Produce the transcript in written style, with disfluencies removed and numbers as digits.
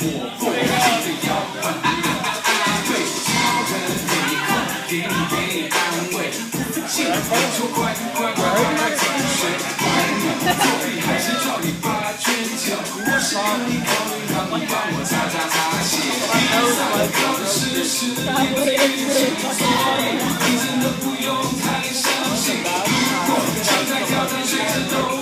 我不会摇摆，对超人没空给你安慰，不服气就快退学，管你作弊还是叫你把卷交，我是让你考虑，让你帮我擦血，撒娇的事实也天气，所以你真的不用太相信，如果现在挑战谁都。